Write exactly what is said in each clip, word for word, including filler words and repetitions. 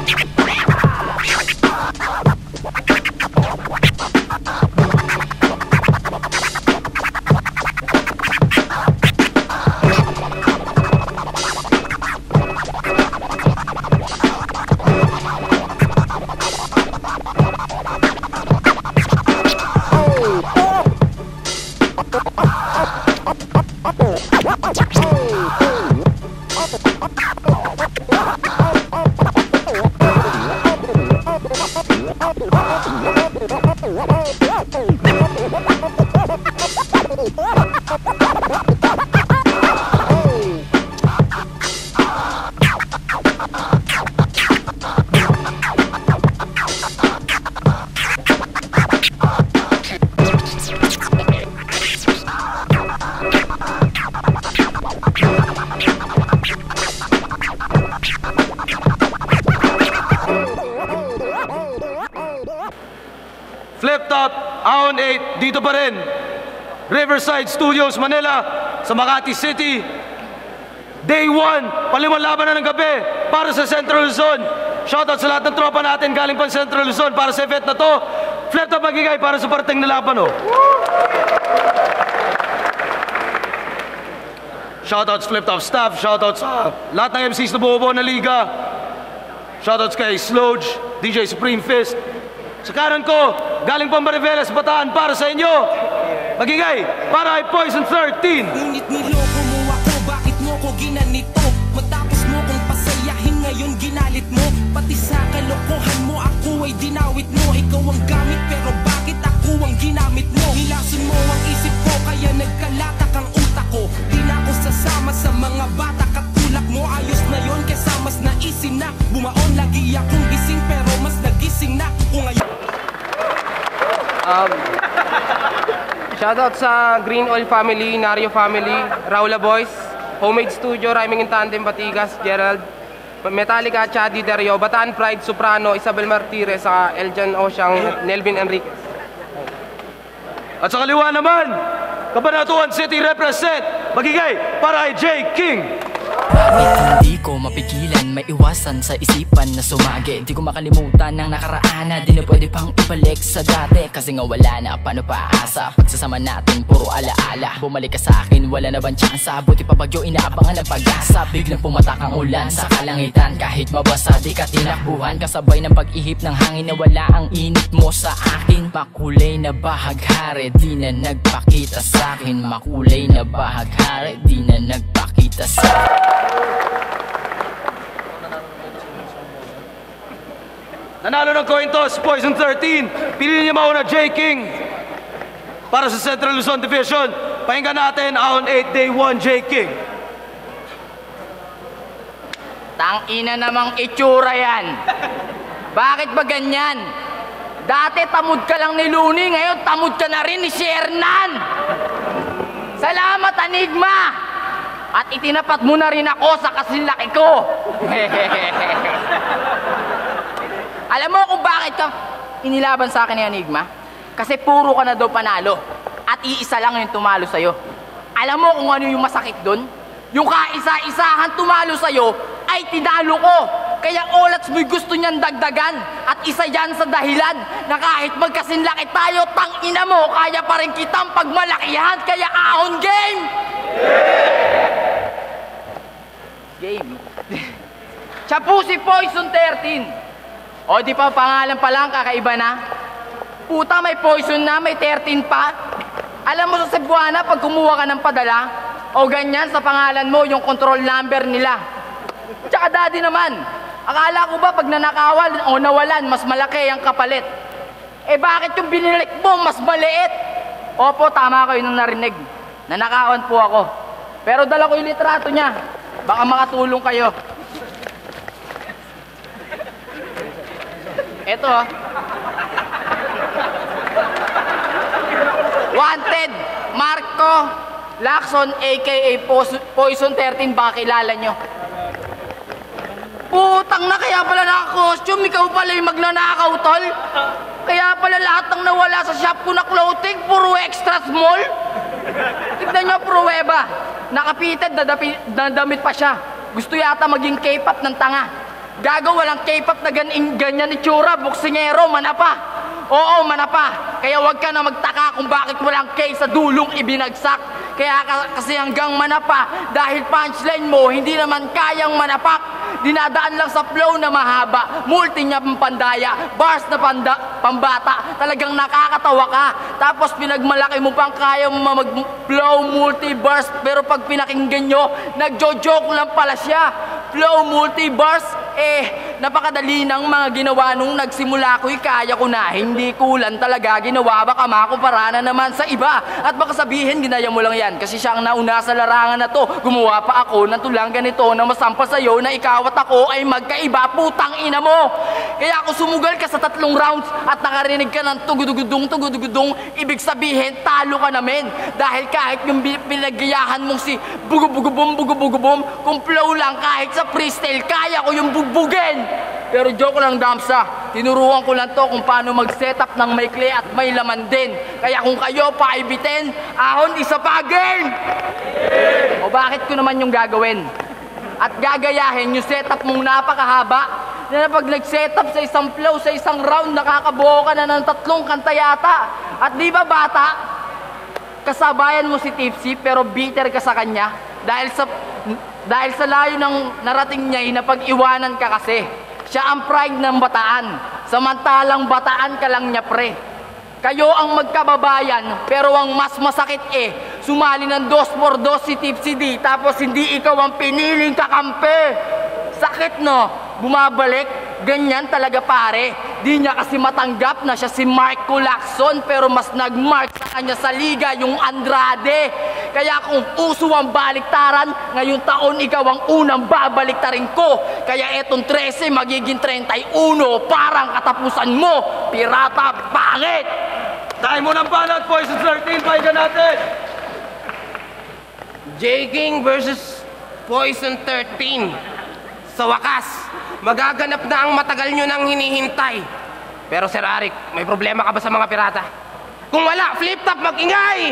Flip Top, Ahon eight, dito pa rin. Riverside Studios, Manila, sa Makati City. Day one, palimang laban na ng gabi para sa Central Luzon. Shoutout sa lahat ng tropa natin galing pa Central Luzon para sa event na to. Flip Top magigay para sa parating na laban, oh. Shoutouts Flip Top staff, shoutouts sa lahat ng M Cs na buo-buo na liga. Shoutouts kay Slodge, D J Supreme Fist. Sa kanan ko, galing pang Mariveles, Bataan para sa inyo. Magigay para ay Poison thirteen. Ngunit niloko mo ako, bakit mo ko ginanito? Matapos mo kong pasayahin, ngayon ginalit mo. Pati sa kalokohan mo, ako ay dinawit mo. Ikaw ang gamit, pero bakit ako ang ginamit mo? Nilason mo ang isip ko, kaya nagkalatak ang utak ko. Di na ako sasama sa mga bata, katulak mo. Ayos na yon, kesa mas naisin na. Bumaon lagi akong gising, pero mas nagising na kung ngayon. Um, shoutout sa Green Oil family, Nario family, Raula Boys, Homemade Studio, Rhyming in Tandem, Batigas, Gerald, Metallica, Chadi, Dario, Bataan Pride, Soprano, Isabel Martires, saka Eljan Osyang, Nelvin Enriquez. At sa kaliwa naman, Cabanatuan City represent, magigay para ay J King. Hindi ko mapigilan, may iwasan sa isipan na sumagi. Di ko makalimutan ng nakaraan na di na pwede pang ibalik sa dati. Kasi nga wala na, paano paasa? Pagsasama natin, puro alaala. Bumalik ka sa akin, wala na bang tsansa? Buti pa bagyo, inaabangan ng pag-asa. Biglang pumatak ang ulan sa kalangitan. Kahit mabasa, di ka tinakbuhan. Kasabay ng pag-ihip ng hangin na wala ang init mo sa akin. Makulay na bahaghari, di na nagpakita sa akin. Makulay na bahaghari, di na nagpakita sa akin. Nanalo ng coin toss, Poison thirteen. Pili niya mauna, J King. Para sa Central Luzon Division, pakinggan natin, Ahon eight, Day one, J King. Tangina namang itsura yan. Bakit ba ganyan? Dati tamod ka lang ni Luni, ngayon tamod ka na rin ni Shernan. Salamat, Enigma. At itinapat mo na rin ako sa kasilaki ko. Alam mo kung bakit ka inilaban sa akin ni Enigma? Kasi puro ka na daw panalo. At iisa lang yung tumalo sa'yo. Alam mo kung ano yung masakit doon? Yung kaisa-isahan tumalo sa'yo ay tinalo ko. Kaya olats mo'y gusto niyan dagdagan. At isa yan sa dahilan na kahit magkasinlaki tayo, tangina mo, kaya pa rin kitang pagmalakihan. Kaya ahon game! Game? Siya po si Poison thirteen. O di pa pangalan pa lang, kakaiba na. Puta, may Poison na, may thirteen pa. Alam mo sa Cebuana, pag kumuha ka ng padala, o ganyan sa pangalan mo, yung control number nila. Tsaka daddy naman, akala ko ba pag nanakawan o nawalan, mas malaki ang kapalit? Eh bakit yung binilik mo, mas maliit? Opo, tama kayo nung narinig. Nanakawan po ako. Pero dala ko yung litrato niya. Baka makatulong kayo. Eto ha. Wanted, Marco Lacson, a k a. Poison thirteen, baka kilala nyo. Putang na, kaya pala naka-costume, ikaw pala yung magnanakaw, tol. Kaya pala lahat ng nawala sa shop ko na clothing, puro extra small. Tignan nyo, pruweba. Nakapited, dadamit pa siya. Gusto yata maging K-pop ng tanga. Gago, walang K-pop na gan ganyan itsura. Boksingero, manapa. Oo, manapa. Kaya wag ka na magtaka kung bakit walang K sa dulong ibinagsak. Kaya ka, kasi hanggang manapa, dahil punchline mo, hindi naman kayang manapak. Dinadaan lang sa flow na mahaba, multi niya pandaya, bars na panda, pambata. Talagang nakakatawa ka. Tapos pinagmalaki mo pang kaya mo mag-flow multi-bars. Pero pag pinakinggan nyo, nagjo-joke lang pala siya. Flow multi-bars, eh, napakadali ng mga ginawa nung nagsimula ko'y kaya ko na. Hindi kulan talaga ginawa, baka makumpara na naman sa iba. At baka sabihin, ginaya mo lang yan kasi siya ang nauna sa larangan na to. Gumawa pa ako ng tulang ganito na masampa sa'yo na ikaw at ako ay magkaiba, putang ina mo. Kaya ako sumugal ka sa tatlong rounds at nakarinig ka ng tugudugudong tugudugudong, ibig sabihin talo ka namin. Dahil kahit yung pinagayahan mong si bugubugubom bugubugubom, kung flow lang kahit sa freestyle, kaya ko yung bugbugin. Pero joke lang, Damsa. Tinuruan ko lang to kung paano mag-setup ng maikli at may laman din. Kaya kung kayo paibitin, ahon isa pa game! O bakit ko naman yung gagawin? At gagayahin yung setup mong napakahaba na pag nag-setup sa isang flow, sa isang round, nakakabuo ka na ng tatlong kanta yata. At di ba bata, kasabayan mo si Tipsy pero bitter ka sa kanya dahil sa dahil sa layo ng narating niya, napag-iwanan ka kasi. Siya ang pride ng bataan, samantalang bataan ka lang niya, pre. Kayo ang magkababayan, pero ang mas masakit eh, sumali ng dos por dos si Tipsy D, tapos hindi ikaw ang piniling kakampi. Sakit, no? Bumabalik. Ganyan talaga, pare. Di niya kasi matanggap na siya si Marco Lacson, pero mas nag-mark sa kanya sa liga yung Andrade. Kaya kung uso ang baliktaran, ngayong taon ikaw ang unang babaliktarin ko. Kaya etong trese magiging thirty-one, parang katapusan mo. Pirata, pangit! Tayo mo ng banat, Poison thirteen, pahiga natin! J-King versus Poison thirteen. Sa wakas, magaganap na ang matagal nyo nang hinihintay. Pero Sir Arik, may problema ka ba sa mga pirata? Kung wala, flip-top, mag-ingay!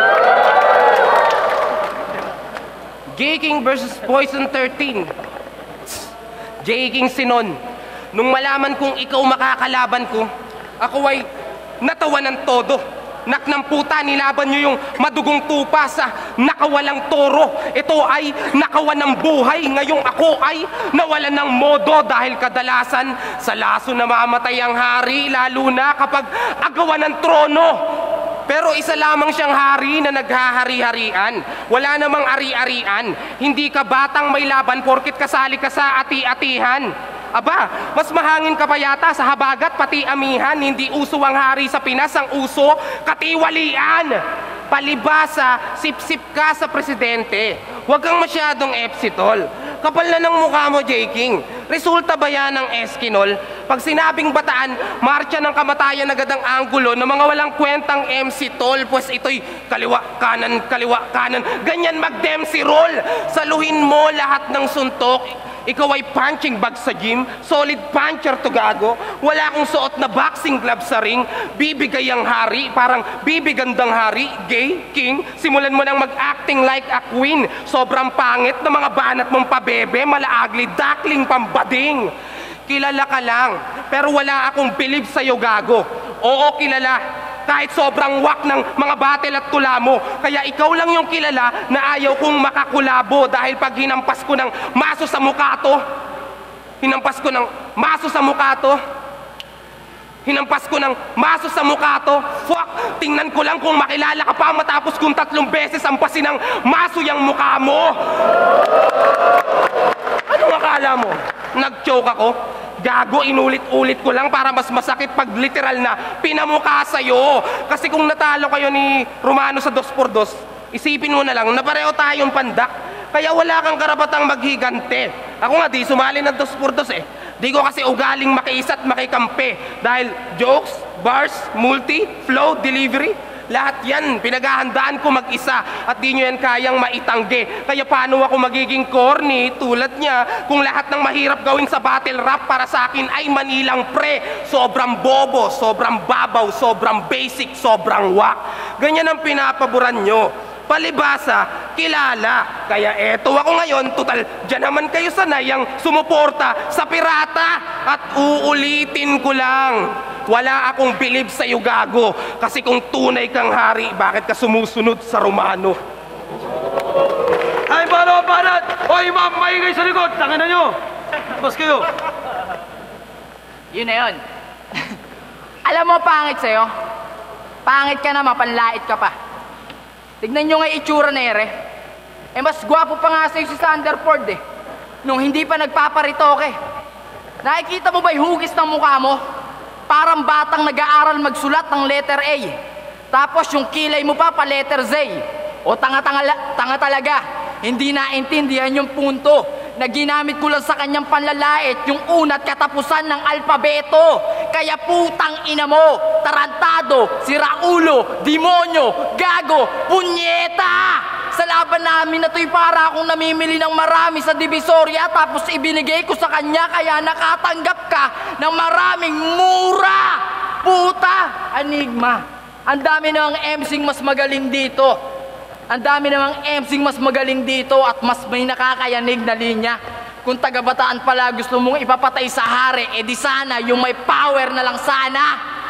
J-King versus Poison thirteen. J-King Sinon, nung malaman kong ikaw makakalaban ko, ako ay natawa ng todo. Nak ng puta, nilaban nyo yung madugong tupa sa nakawalang toro. Ito ay nakawan ng buhay. Ngayong ako ay nawalan ng modo dahil kadalasan sa laso namamatay ang hari, lalo na kapag agawan ng trono. Pero isa lamang siyang hari na naghahari-harian. Wala namang ari-arian. Hindi ka batang may laban porkit kasali ka sa ati-atihan. Aba, mas mahangin ka pa yata sa habagat pati amihan. Hindi uso ang hari sa Pinas, ang uso katiwalian. Palibasa, sip-sip ka sa presidente. Huwag kang masyadong epsitol. Kapal na ng mukha mo, J-King. Resulta ba yan ng Eskinol? Pag sinabing bataan, marcha ng kamatayan agad ang anggulo ng mga walang kwentang M C Tol. Pues ito'y kaliwa, kanan, kaliwa, kanan. Ganyan mag-Dempsey roll. Saluhin mo lahat ng suntok. Ikaw ay punching bag sa gym, solid puncher to gago. Wala akong suot na boxing glove sa ring. Bibigay ang hari, parang bibigandang hari. Gay, king, simulan mo nang mag-acting like a queen. Sobrang pangit na mga banat mong pabebe, malaagli, dakling pambading. Kilala ka lang, pero wala akong believe sa'yo, gago. Oo, kilala. Kahit sobrang wak ng mga battle at tula mo. Kaya ikaw lang yung kilala na ayaw kong makakulabo. Dahil pag hinampas ko ng maso sa mukha to, hinampas ko ng maso sa mukha to, hinampas ko ng maso sa mukha to, fuck, tingnan ko lang kung makilala ka pa matapos kong tatlong beses ampasin ng maso yung mukha mo. Anong akala mo? Nag-choke ako? Gago, inulit-ulit ko lang para mas masakit pag literal na pinamukha sa'yo. Kasi kung natalo kayo ni Romano sa dos por dos, isipin mo na lang na pareho tayong pandak. Kaya wala kang karapatang maghigante. Ako nga di sumali ng dos por dos eh. Di ko kasi ugaling makiisa at makikampi. Dahil jokes, bars, multi, flow, delivery, lahat yan, pinaghahandaan ko mag-isa at di nyo yan kayang maitanggi. Kaya paano ako magiging corny tulad niya kung lahat ng mahirap gawin sa battle rap para sa akin ay Manilang pre. Sobrang bobo, sobrang babaw, sobrang basic, sobrang wak. Ganyan ang pinapaboran nyo. palibasa, kilala. Kaya eto ako ngayon, total, dyan naman kayo sanay ang sumuporta sa pirata. At uulitin ko lang, wala akong bilib sa iyo, gago. Kasi kung tunay kang hari, bakit ka sumusunod sa Romano? Ay, paano, banat? Hoy, ma'am, maingay sa likod. Tangin na nyo. Bas kayo. Yun na yun. Alam mo, pangit sa'yo. Pangit ka naman, panlait ka pa. Tignan nyo nga itsura na ere. Eh, mas gwapo pa nga sa'yo si Sanderford eh. Nung hindi pa nagpaparitoke. Nakikita mo ba yung hugis ng mukha mo? Parang batang nag-aaral magsulat ng letter A. Tapos yung kilay mo pa pa letter Z. O tanga-tanga tanga talaga. Hindi naintindihan yung punto na ginamit ko lang sa kanyang panlalait yung una't katapusan ng alpabeto. Kaya putang ina mo, tarantado, siraulo, demonyo, gago, punyeta! Sa laban namin na to'y para akong namimili ng marami sa Divisoria tapos ibinigay ko sa kanya kaya nakatanggap ka ng maraming mura! Puta! Enigma, ang dami namang M C mas magaling dito. Ang dami namang M C mas magaling dito at mas may nakakayanig na linya. Kung taga-Bataan pala gusto mong ipapatay sa hari, edi sana yung may power na lang sana.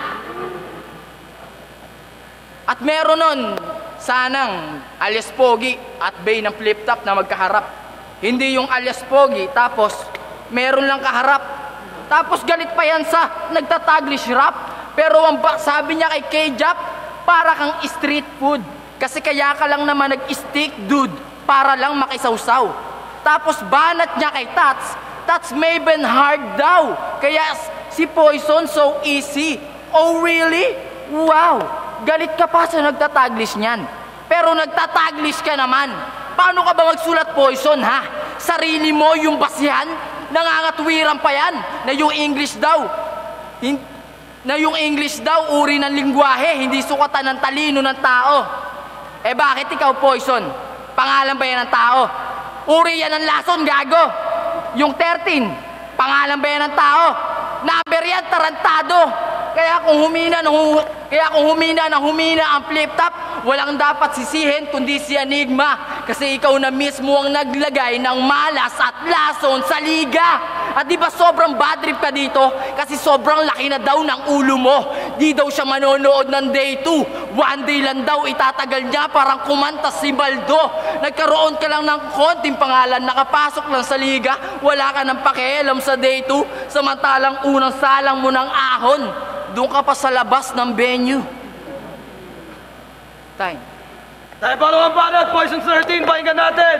At meron nun, sanang alias Pogi at Bay ng flip-top na magkaharap. Hindi yung alias Pogi, tapos meron lang kaharap. Tapos galit pa yan sa nagtataglish rap. Pero ang sabi niya kay K-Jap, para kang street food. Kasi kaya ka lang naman nag-stick, dude, para lang makisawsaw. Tapos banat niya kay Tats, Tats Maven hard daw. Kaya si Poison so easy. Oh really? Wow, galit ka pa sa nagtataglish niyan. Pero nagtataglish ka naman. Paano ka ba magsulat, Poison, ha? Sarili mo yung basihan? Nangangatwiran pa yan na yung English daw. Hin na yung English daw, uri ng lingwahe, hindi sukatan ng talino ng tao. Eh bakit ikaw, Poison? Pangalan ba yan ng tao? Uri yan ng lason, gago. Yung thirteen, pangalan ba yan ng tao? Number yan, tarantado. Kaya kung humina ng kaya kung humina ng humina ang flip-top, walang dapat sisihin kundi si Enigma. Kasi ikaw na mismo ang naglagay ng malas at lason sa liga. At di ba sobrang bad trip ka dito? Kasi sobrang laki na daw ng ulo mo. Di daw siya manonood ng day two. One day lang daw itatagal niya parang kumanta si Baldo. Nagkaroon ka lang ng konting pangalan, nakapasok lang sa liga. Wala ka ng pakialam sa day two. Samantalang unang salang mo ng ahon, doon ka pa sa labas ng venue. Time. Tayo pa naman, banat. Poison thirteen, pakinggan natin.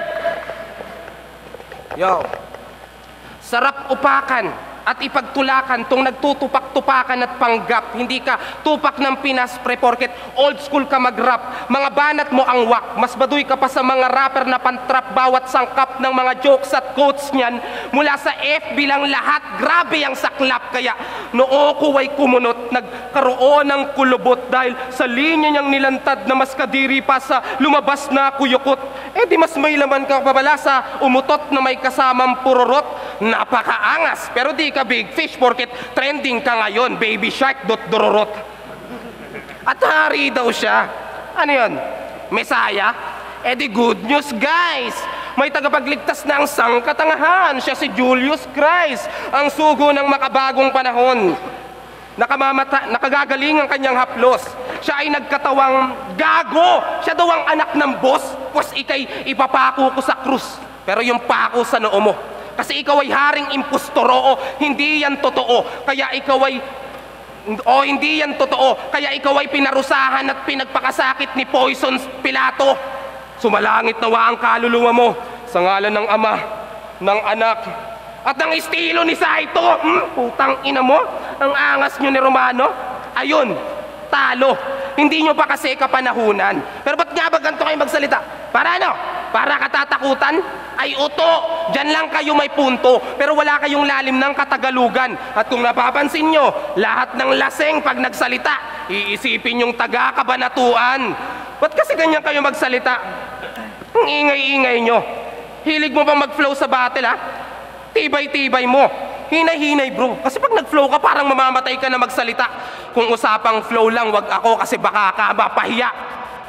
Yo. Sarap upakan at ipagtulakan tong nagtutupak-tupakan at panggap. Hindi ka tupak ng Pinas pre porket old school ka mag-rap. Mga banat mo ang wak. Mas baduy ka pa sa mga rapper na pantrap. Bawat sangkap ng mga jokes at quotes niyan mula sa F B lang lahat. Grabe ang saklap. Kaya noo ko ay kumunot. Nagkaroon ng kulubot dahil sa linya niyang nilantad na mas kadiri pa sa lumabas na kuyukot. Eh di mas may laman ka pabala sa umutot na may kasamang pururot. Napakaangas pero di ka big fish porket trending ka ngayon, baby shark dot dororot. At hari daw siya. Ano yun? Mesaya? Eh di good news, guys. May tagapagligtas na ang sangkatangahan. Siya si Julius Christ, ang sugo ng makabagong panahon. Nakamamata, nakagagaling ang kanyang haplos. Siya ay nagkatawang gago. Siya daw ang anak ng boss. Pues ikay ipapako ko sa krus. Pero yung pako sa noo mo. Kasi ikaw ay haring impostor, o hindi yan totoo. Kaya ikaw ay, o hindi yan totoo. Kaya ikaw ay pinarusahan at pinagpakasakit ni Poison Pilato. Sumalangit nawa ang kaluluwa mo sa ngalan ng Ama, ng Anak, at ng estilo ni Saito. Hmm, putang ina mo, ang angas nyo ni Romano. Ayun, talo. Hindi nyo pa kasi kapanahunan. Pero ba't nga ba ganito kayo magsalita? Para ano? Para katatakutan? Ay uto, dyan lang kayo may punto. Pero wala kayong lalim ng katagalugan. At kung napapansin nyo, lahat ng laseng pag nagsalita, iisipin yung taga-kabanatuan. Ba't kasi ganyan kayo magsalita? Ang ingay-ingay nyo. Hilig mo bang mag-flow sa battle, ha? Tibay-tibay mo. Hinay-hinay, bro. Kasi pag nag-flow ka, parang mamamatay ka na magsalita. Kung usapang flow lang, wag ako kasi baka ka mapahiya.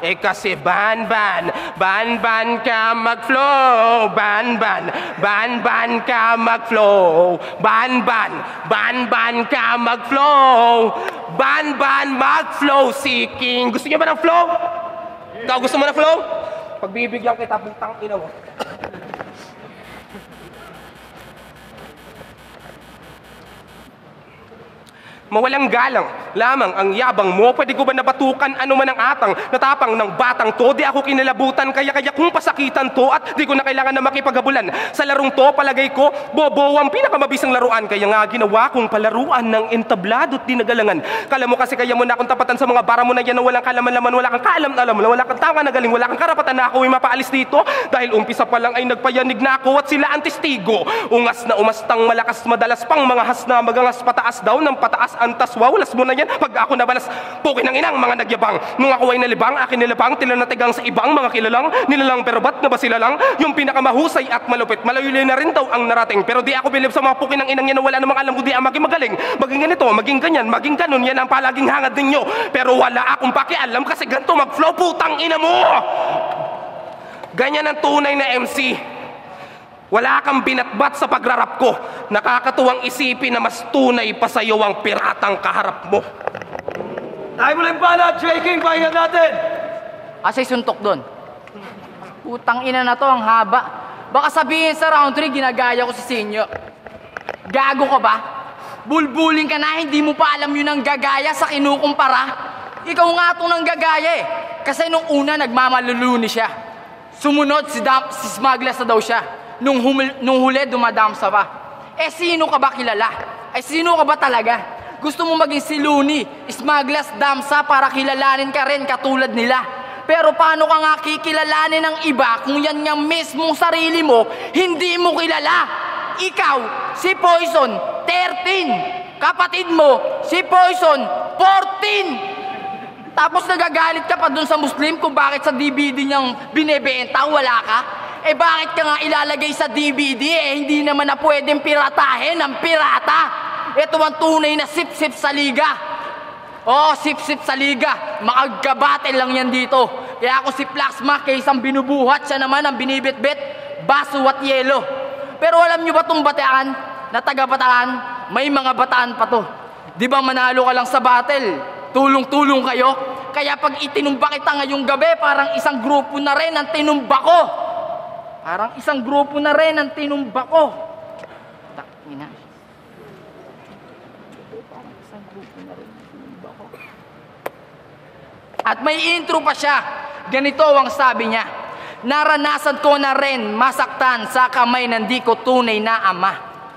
Eh kasi ban-ban, ban-ban ka mag-flow, ban-ban, ban-ban ka mag-flow, ban-ban, ban-ban ka mag-flow, ban-ban mag-flow seeking. Gusto niyo ba ng flow? Ikaw gusto mo na flow? Pagbibigyan kita, putang ina mo. Mawalang galang lamang ang yabang mo. Pwede ko ba nabatukan ano man ang atang natapang ng batang to? Di ako kinalabutan kaya kaya kung pasakitan to at di ko na kailangan na makipaghabulan. Sa larong to palagay ko bobo ang pinakamabisang laruan. Kaya nga ginawa kong palaruan ng entablado at dinagalangan. Kala mo kasi kaya mo na akong tapatan sa mga bara mo na yan na walang kalaman-laman, wala kang kaalam-alam, wala kang tama na galing, wala kang karapatan na ako ay mapaalis dito. Dahil umpisa pa lang ay nagpayanig na ako at sila ang testigo. Ungas na umastang malakas madalas pang mga has na magangas pataas daw ng pataas antas wawalas mo na yan pag ako nabalas pukin ng inang mga nagyabang nung ako ay nalibang akin nilabang tila natigang sa ibang mga kilalang nilalang pero ba't na ba sila lang yung pinakamahusay at malupit malayuli na rin daw ang narating pero di ako bilib sa mga pukin ng inang yan na wala namang alam kundi ang maging magaling maging ganito maging ganyan maging ganun yan ang palaging hangad ninyo pero wala akong pakialam kasi ganito mag-flow putang ina mo ganyan ang tunay na M C. Wala kang binatbat sa pagrarap ko. Nakakatuwang isipin na mas tunay pa sa'yo ang piratang kaharap mo. Tayo mo lang pala, J. King, pahinga natin! Asay suntok doon. Utang ina na to, ang haba. Baka sabihin sa round three, ginagaya ko si Sinyo. Gago ka ba? Bulbuling ka na, hindi mo pa alam yun ang gagaya sa kinukumpara. Ikaw nga itong nang gagaya eh. Kasi nung una, nagmamaluluni siya. Sumunod, si, Dam si Smaglas na daw siya. Nung, humul nung huli, dumadamsa pa. Eh, sino ka ba kilala? Eh, sino ka ba talaga? Gusto mo maging si Looney, Smaglas, Damsa para kilalanin ka rin katulad nila. Pero paano ka nga kikilalanin ng iba kung yan nga mismong sarili mo, hindi mo kilala? Ikaw, si Poison, thirteen. Kapatid mo, si Poison, fourteen. Tapos nagagalit ka pa dun sa Muslim kung bakit sa D V D niyang binebenta, wala ka? Eh bakit ka nga ilalagay sa D V D eh hindi naman na pwedeng piratahin ng pirata? Ito ang tunay na sip-sip sa liga. Oh, sip-sip sa liga. Makagabatel lang yan dito. Kaya ako si Plasma, kaysang binubuhat siya naman ang binibitbit, baso at yelo. Pero alam nyo ba itong bataan na taga-bataan? May mga bataan pa to. Di ba manalo ka lang sa battle? Tulong-tulong kayo. Kaya pag itinumba kita ngayong gabi, parang isang grupo na rin ang tinumba ko. Parang isang grupo na rin ang tinumba ko. Takina. Parang isang grupo na rin ang tinumba ko. At may intro pa siya. Ganito ang sabi niya. Naranasan ko na rin masaktan sa kamay ng di ko tunay na ama.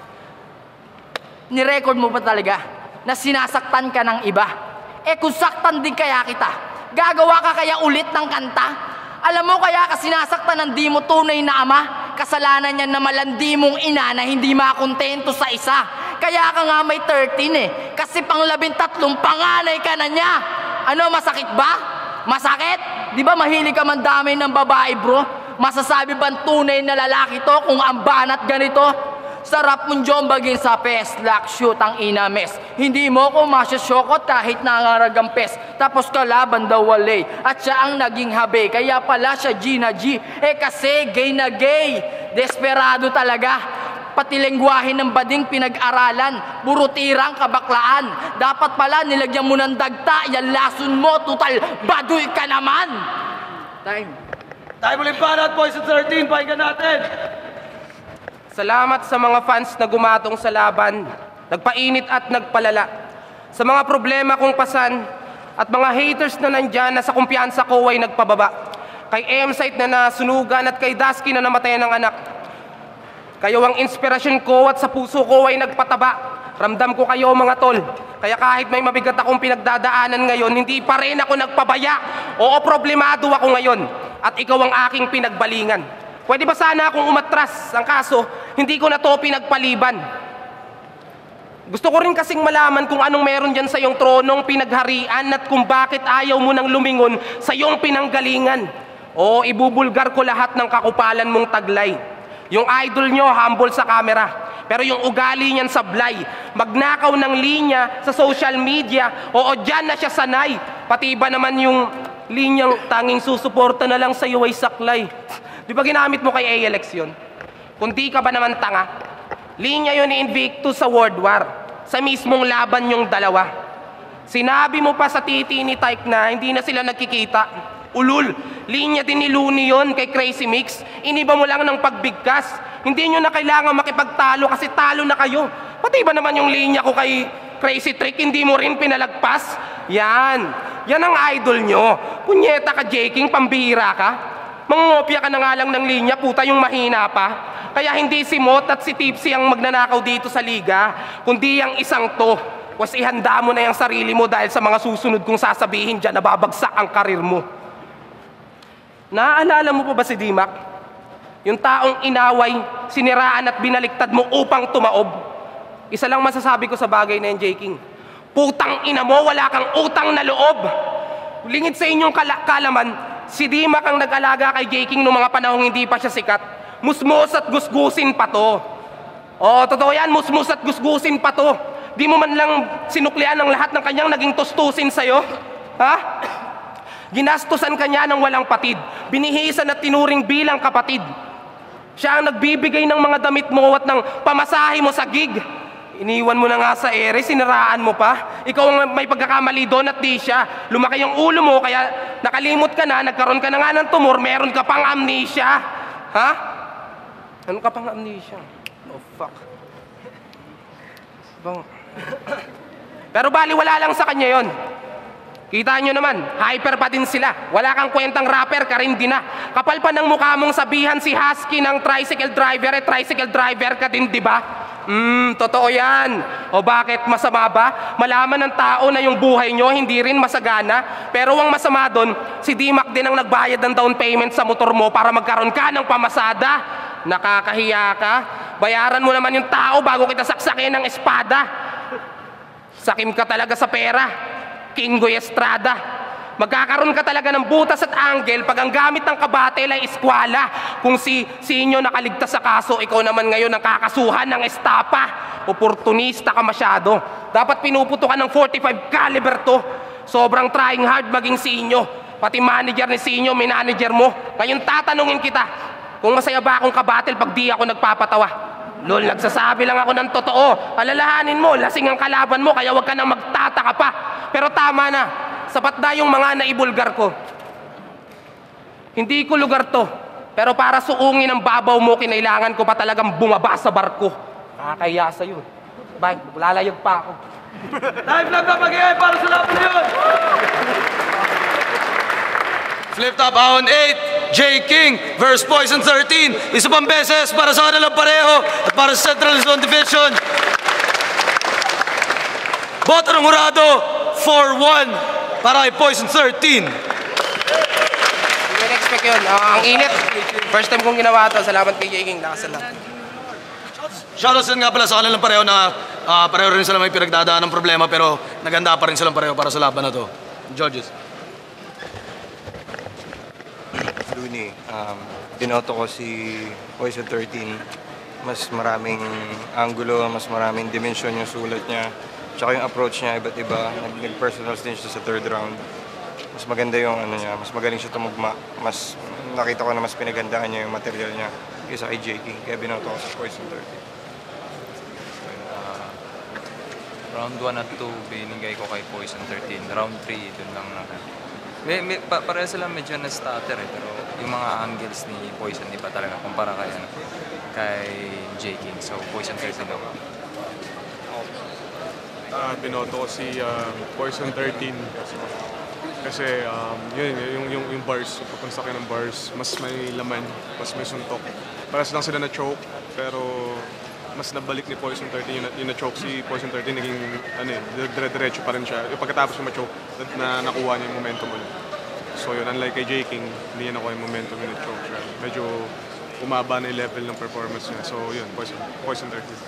Nirecord mo ba talaga na sinasaktan ka ng iba? Eh kung saktan din kaya kita, gagawa ka kaya ulit ng kanta? Alam mo kaya ka sinasaktan ng di mo tunay na ama? Kasalanan niya na malandi mong ina na hindi makontento sa isa. Kaya ka nga may thirteen eh. Kasi pang labintatlong panganay ka na niya. Ano, masakit ba? Masakit? Di ba mahilig ka man dami ng babae bro? Masasabi bang tunay na lalaki to kung ang banat ganito? Sarap mong jombagin sa pes, lock, shoot ang inames. Hindi mo ko masyasyokot kahit nangaragang pes. Tapos kalaban daw walay. At siya ang naging habe, kaya pala siya Gina G. Eh kasi gay na gay. Desperado talaga. Pati lengguwahe ng bading pinag-aralan. Puro tirang kabaklaan. Dapat pala nilagyan mo ng dagta. Yan lason mo, tutal baduy ka naman. Time. Tayo mo lang pala, Poison thirteen, pahinga natin! Salamat sa mga fans na gumatong sa laban, nagpainit at nagpalala. Sa mga problema kong pasan at mga haters na nandyan na sa kumpiyansa ko ay nagpababa. Kay M-Site na nasunugan at kay Dasky na namatayan ng anak. Kayo ang inspirasyon ko at sa puso ko ay nagpataba. Ramdam ko kayo mga tol. Kaya kahit may mabigat akong pinagdadaanan ngayon, hindi pa rin ako nagpabaya. Oo, problemado ako ngayon. At ikaw ang aking pinagbalingan. Pwede ba sana akong umatras? Ang kaso, hindi ko na to pinagpaliban. Gusto ko rin kasing malaman kung anong meron dyan sa iyong tronong pinagharian at kung bakit ayaw mo nang lumingon sa iyong pinanggalingan. O ibubulgar ko lahat ng kakupalan mong taglay. Yung idol nyo, humble sa camera. Pero yung ugali niyan sablay. Magnakaw ng linya sa social media. Oo, dyan na siya sanay. Pati ba naman yung linyang tanging susuporta na lang sa iyo ay saklay. Di ba ginamit mo kay A L X yun? Kung di ka ba naman tanga, linya yun ni Invictus sa World War, sa mismong laban yung dalawa. Sinabi mo pa sa titi ni Tyke na hindi na sila nagkikita. Ulul, linya din ni Looney yun kay Crazy Mix. Iniba mo lang ng pagbigkas. Hindi nyo na kailangan makipagtalo kasi talo na kayo. Pati ba naman yung linya ko kay Crazy Trick, hindi mo rin pinalagpas? Yan. Yan ang idol nyo. Punyeta ka, J. King, pambihira ka. Mangungopia ka na nga lang ng linya, puta yung mahina pa. Kaya hindi si Mot at si Tipsy ang magnanakaw dito sa liga, kundi ang isang to. Was ihanda mo na yung sarili mo dahil sa mga susunod kong sasabihin dyan, nababagsak ang karir mo. Naaalala mo pa ba si D-Mac? Yung taong inaway, siniraan at binaliktad mo upang tumaob. Isa lang masasabi ko sa bagay na yan, J. King. Putang ina mo, wala kang utang na loob. Lingid sa inyong kala kalaman, si D-Mac ang nag-alaga kay J. King noong mga panahong hindi pa siya sikat. Musmus at gusgusin pa to. Oo, totoo yan, musmus at gusgusin pa to. Di mo man lang sinuklian ang lahat ng kanyang naging tustusin sa'yo? Ha? Ginastusan kanya ng walang patid. Binihisan at tinuring bilang kapatid. Siya ang nagbibigay ng mga damit mo at ng pamasahe mo sa gig. Iniwan mo na nga sa ere, siniraan mo pa. Ikaw ang may pagkakamali doon at di siya. Lumaki yung ulo mo, kaya nakalimot ka na, nagkaroon ka na nga ng tumor, meron ka pang amnesia. Ha? Ano ka pang amnesia? Oh, fuck. Bang. Pero baliwala lang sa kanya yon. Kita nyo naman, hyper pa din sila. Wala kang kwentang rapper ka rin din na. Kapal pa ng mukha mong sabihan si Husky ng tricycle driver, eh tricycle driver ka din, di ba? Hmm, totoo yan. O bakit masama ba? Malaman ng tao na yung buhay nyo hindi rin masagana. Pero ang masama doon, si D-Mac din ang nagbayad ng down payment sa motor mo para magkaroon ka ng pamasada. Nakakahiya ka. Bayaran mo naman yung tao bago kita saksakin ng espada. Sakim ka talaga sa pera, Kingoy Estrada. Magkakaroon ka talaga ng butas at angle pag ang gamit ng kabatel ay eskwala. Kung si sinyo nakaligtas sa kaso, ikaw naman ngayon ang kakasuhan ng estapa. Oportunista ka masyado. Dapat pinuputukan ng forty-five caliber to. Sobrang trying hard maging sinyo. Pati manager ni sinyo, may manager mo. Ngayon tatanungin kita, kung masaya ba akong kabatel pag di ako nagpapatawa? Lol, nagsasabi lang ako ng totoo. Alalahanin mo, lasing ang kalaban mo, kaya wag ka nang magtataka pa. Pero tama na, sapat na yung mga naibulgar ko. Hindi ko lugar to, pero para suungin ang babaw mo, kinailangan ko pa talagang bumaba sa barko. Nakakaya sa'yo. Bye, lalayag pa ako. Live lang na mag-i-ay para sa laban na yun! Flip top ahon eight, J. King versus Poison thirteen. Isa pang beses para sa kanilang pareho at para sa Central Zone Division. Boto ng hurado, four one para kay Poison thirteen. Hindi ko na-expect yun. Uh, ang init. First time kong ginawa ito. Salamat kay J. King. Lakasan lang. Shoutouts din nga pala sa kanilang pareho na uh, pareho rin sila may pinagdadaan ng problema pero naganda pa rin silang pareho para sa laban na to. Judges. Looney, um, binoto ko si Poison thirteen. Mas maraming angulo, mas maraming dimensyon yung sulat niya. Tsaka yung approach niya, iba't iba. Nag-personals din siya sa third round. Mas maganda yung ano niya, mas magaling siya tumugma. Mas nakita ko na mas pinagandaan niya yung material niya kaysa kay J. King. Kaya binoto ko si Poison thirteen. Uh, round one at two, binigay ko kay Poison thirteen. Round three, dun lang na. May, may, pa, pareha sila medyo na-stutter eh, pero yung mga angles ni Poison, di ba talaga kumpara kay, ano, kay J. King. So, Poison thirteen ako. Uh, binoto ko si uh, Poison thirteen kasi um, yun, yung, yung, yung bars, yung pagpansakyan ng bars, mas may laman, mas may suntok. Paras lang sila na-choke, pero mas nabalik ni Poison thirteen, yung, yung na-choke si Poison thirteen, naging ano eh, dire-diretso pa rin siya. Yung pagkatapos yung ma-choke, na nakuha niya yung momentum ulit. So yun, unlike kay J. King, hindi niya nakuha yung momentum yung na-choke siya. Medyo umaba na yung level ng performance niya. So yun, Poison, Poison thirteen.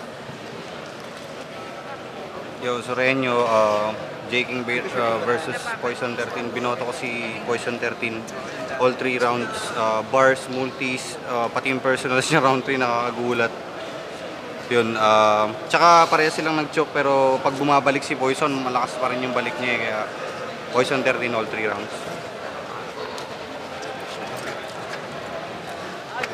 Yo, Soreño, uh, J. King uh, versus Poison thirteen. Binoto ko si Poison thirteen. All three rounds, uh, bars, multis, uh, pati yung personals niya round three nakakagulat. Yun, uh, tsaka pareha silang nag-choke pero pag bumabalik si Poison, malakas pa rin yung balik niya eh, kaya Poison thirteen all three rounds.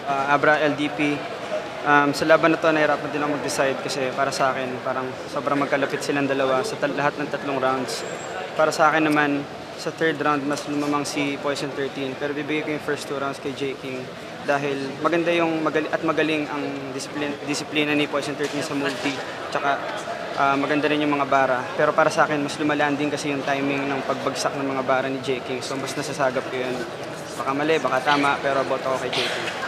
uh, Abra, L D P. Um, sa laban na to, nahirapan din ako mag-decide kasi para sa akin, parang sobrang magkalapit silang dalawa sa tal- lahat ng tatlong rounds. Para sa akin naman, sa third round, mas lumamang si Poison thirteen. Pero bibigay ko yung first two rounds kay J. King dahil maganda yung magali- at magaling ang disiplin- disiplina ni Poison thirteen sa multi. Tsaka uh, maganda rin yung mga bara. Pero para sa akin, mas lumalaan din kasi yung timing ng pagbagsak ng mga bara ni J. King. So mas nasasagap ko yun. Baka mali, baka tama, pero boto ako kay J. King.